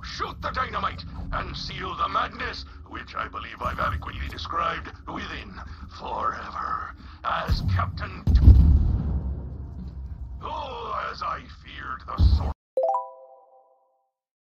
shoot the dynamite, and seal the madness, which I believe I've adequately described, within forever. As Captain... Oh, as I feared the sword...